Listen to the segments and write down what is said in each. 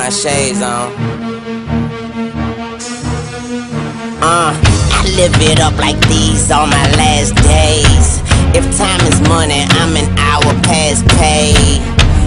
my shades on. I live it up like these are my last days. If time is money, I'm an hour past paid.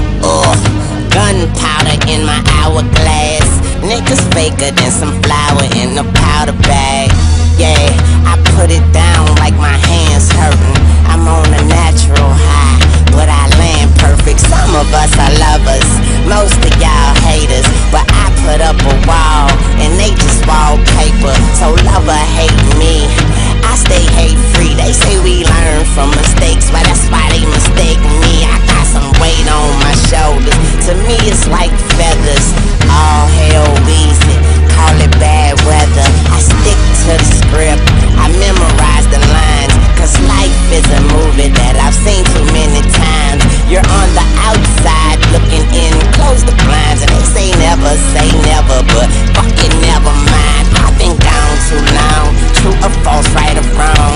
Gunpowder in my hourglass. Niggas faker than some flour in a powder bag. Yeah, I put it down like my hands hurting. I'm on a natural high, but I land perfect. Some of us are lovers, most of y'all haters. But I put up a wall, and they just wallpaper. So love or hate me, I stay hate free. They say we learn from mistakes, but that's why they mistake me. I got some weight on my shoulders. To me it's like feathers. All hell Weezy, call it bad weather. I stick to the script, I memorize the lines, cause life is a movie that I've seen too many times. You're on the outside looking in, close the blinds. And they say never but fuck it, never mind. I've been gone too long, true or false, right or wrong.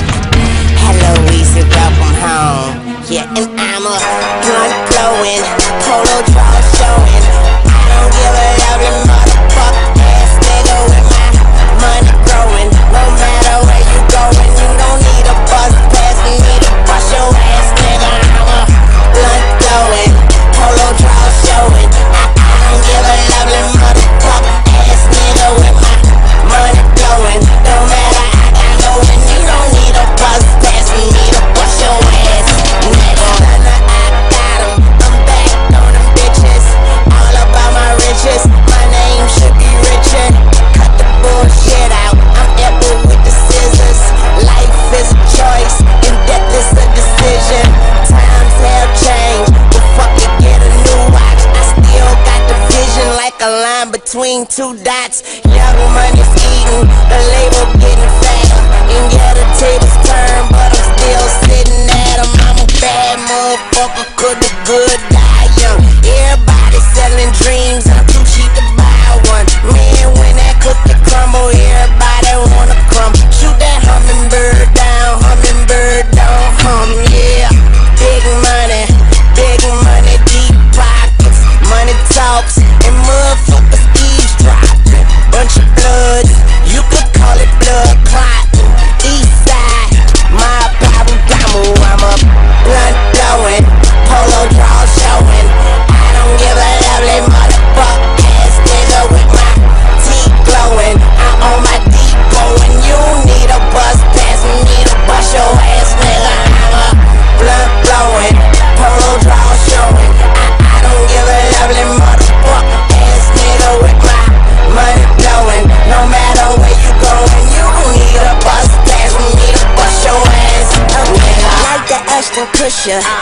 Hello Weezy, welcome home. Yeah, and I'm a blunt blowing, polo draw showing. I don't give a lovely motherfuck ass nigga with my money growing. No matter where you going, you don't need a bus pass for me to bust your ass, nigga. I'm a blunt blowing, polo draw showing. I don't give a lovely motherfuck ass nigga with my money growing. No matter I got going, you don't need a bus pass for me to bust your ass, nigga. I got 'em, I'm back on them bitches. All about my riches, my name should be Richard. Cut the bullshit out, I'm epic with the scissors. Life is a choice, and death is a decision. Times have changed, but fuck it, get a new watch. I still got the vision like a line between two dots. Young money's eating, the label getting fatter. And yeah, the tables turn, but I'm still sitting at 'em. I'm a bad motherfucker, could the good die young. Everybody selling dreams, I'm too cheap to buy one. Man, when that cookie crumble, everybody wanna crumble. Shoot that hummingbird down, hum, yeah. Big money, deep pockets. Money talks, and motherfuckers eavesdropping. Bunch of bloods, you could call it blood clotting. East side, my Pablo, I'm a blunt blowing, polo draw showing. I don't give a lovely motherfuck ass nigga with my teeth glowing. I'm on my depot and you need a bus pass for me to bust your ass, nigga. I'm a blunt blowing, polo draw showing. I don't give a lovely motherfuck ass nigga with my money blowing. No matter where you going, you don't need a bus pass for me to bust your ass, nigga. Like the Ashton Kutcher,